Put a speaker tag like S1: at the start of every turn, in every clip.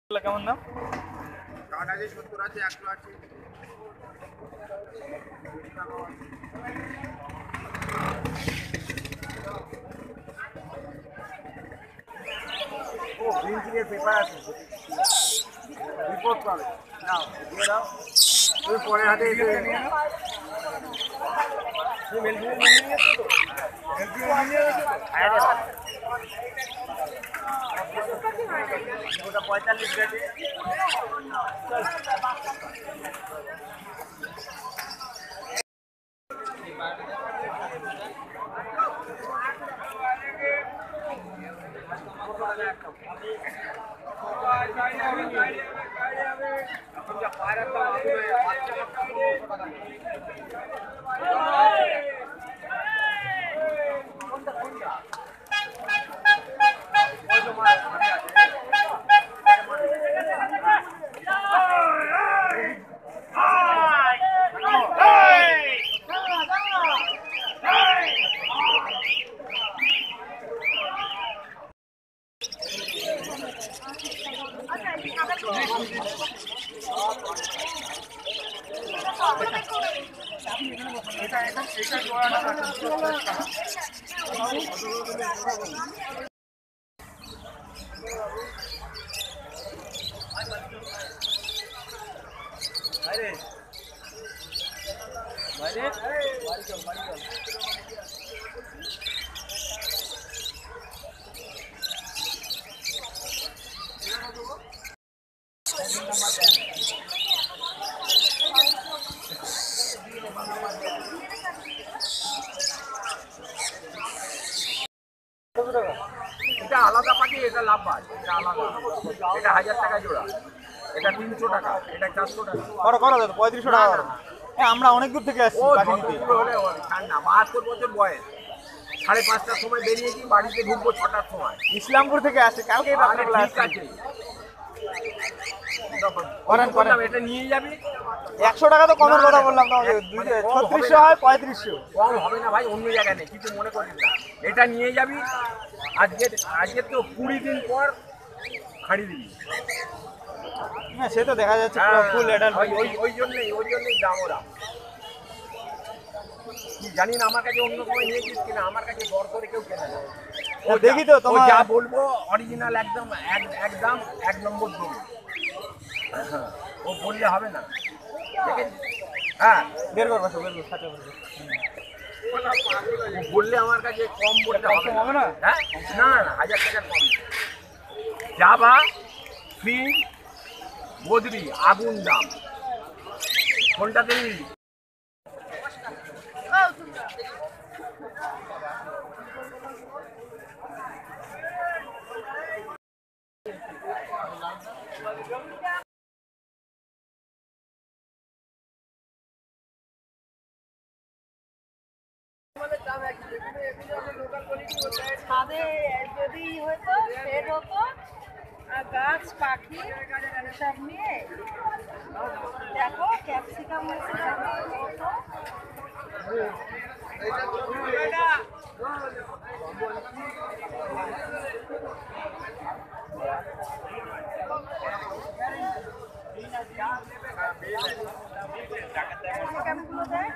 S1: কেমন দাম?
S2: কাঠ আছে 70 আছে 100 আছে। ও গ্রিন টির পেপার আছে, রিপোর্ট পাবে। নাও দিয়ে দাও, তুমি পরে হাতে এসে নিয়ে নাও। তুমি মেলফিনে নিয়ে নিয়েছো তো? মেলফিনে নিয়ে নিয়েছো তো? হ্যাঁ রে বাবা। ওটা 45 গেছে। এটা আলাদা পাখি, এটা লাভবাজ, এটা আলাদা, এটা 1000 টাকা জোড়া, এটা 300 টাকা, এটা 400 টাকা।
S1: করো করো দাদা, 3500 টাকা করো। আমরা অনেক দূর থেকে আসছি
S2: ও
S1: পাখি নিতে।
S2: হলে ঠান্ডা 72 বছর বয়স, 5:30টার সময় বেরিয়েছি, বাড়িতে ঢুকবো 6টার সময়।
S1: ইসলামপুর থেকে আসছে, কালকে
S2: ঠিক আছে,
S1: করেন করেন।
S2: এটা নিয়ে যাবি।
S1: 100 টাকা তো কমের কথা বললাম তোমাকে, 3600 হয় 3500।
S2: কম হবে না ভাই, অন্য জায়গায় নেই, কিছু মনে করিস না। এটা নিয়ে যাবি, আজকে তো 20 দিন পর হাঁড়ি দিবি।
S1: হ্যাঁ সে তো দেখা যাচ্ছে পুরো ফুল অ্যাডাল্ট।
S2: ওই জন্যই দাম ওরা। কি জানি না, আমার কাছে অন্য সময় নিয়েছিস কিনা, আমার কাছে দর করে কেউ কেনে না।
S1: ও দেখি তো তোমার
S2: যা বলবো অরিজিনাল, একদম একদম 1 নম্বর দেবো। হ্যাঁ, ও বললে হবে না। হ্যাঁ
S1: বের করবো, বের করবো, সাথে করবো।
S2: ও বললে আমার কাছে কম বলতে হবে না। হ্যাঁ না, 1000 টাকার কম। জাভা, ফিন, বদ্রি আগুন দাম, কোনটা দিবি?
S3: ছাদে যদি হতো সেট হতো, গাছ পাখি সব নিয়ে দেখো ক্যাপসিকাম ক্যাপসিকামগুলো দেয়।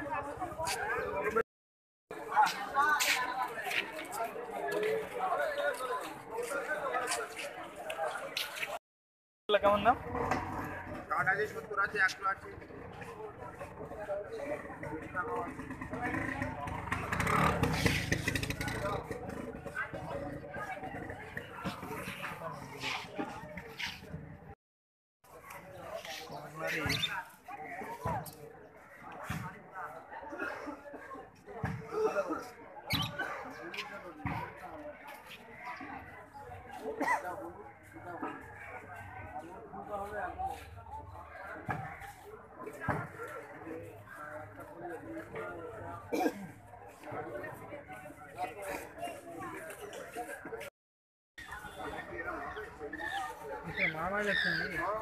S1: কেমন দাম?
S2: কাঠ আছে 70 আছে 100 আছে।
S1: মামা যাচ্ছে